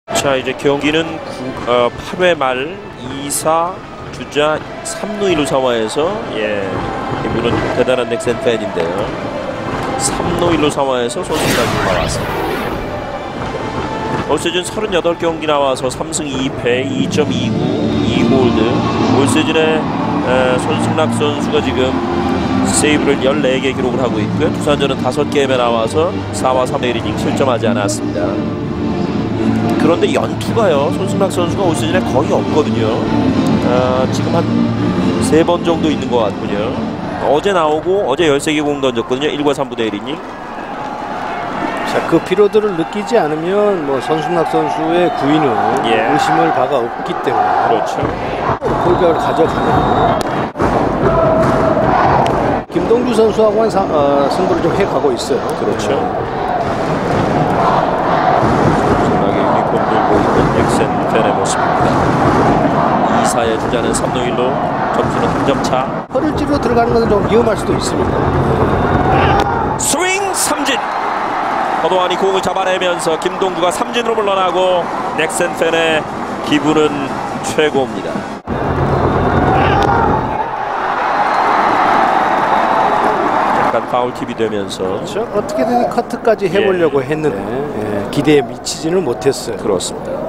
자, 이제 경기는 8회 말 2사 주자 3루 1루 상황에서 이분은 대단한 넥센 팬인데요. 3루 1루 상황에서 손승락이 나왔습니다. 올 시즌 38경기 나와서 3승 2패 2.29 2홀드. 올 시즌에 손승락 선수가 지금 세이브를 14개 기록을 하고 있고요. 두산전은 5게임에 나와서 4와 3의 1이닝 실점하지 않았습니다. 그런데 연투가요, 손승락 선수가 올 시즌에 거의 없거든요. 지금 한 3번 정도 있는 것 같군요. 어제 나오고 어제 13개 공 던졌거든요. 1과 3분의 1이닝. 자, 그 피로도를 느끼지 않으면 뭐 손승락 선수의 구위는 의심을 바가 없기 때문에 그렇죠. 골격을 가져가네요. 김동주 선수하고는 승부를 좀 해가고 있어요. 그렇죠. 손승락의 유니폼 들고 있는 넥센 팬의 모습입니다. 2사의 주자는 3루 1루, 점수는 한 점 차. 허를 찌르러 들어가는 것은 좀 위험할 수도 있습니다. 스윙 삼진. 허도환이 공을 잡아내면서 김동주가 삼진으로 물러나고 넥센 팬의 기분은 최고입니다. 약간 파울 팁이 되면서 그렇죠. 어떻게든 커트까지 해보려고 했는데 기대에 미치지는 못했어요. 그렇습니다.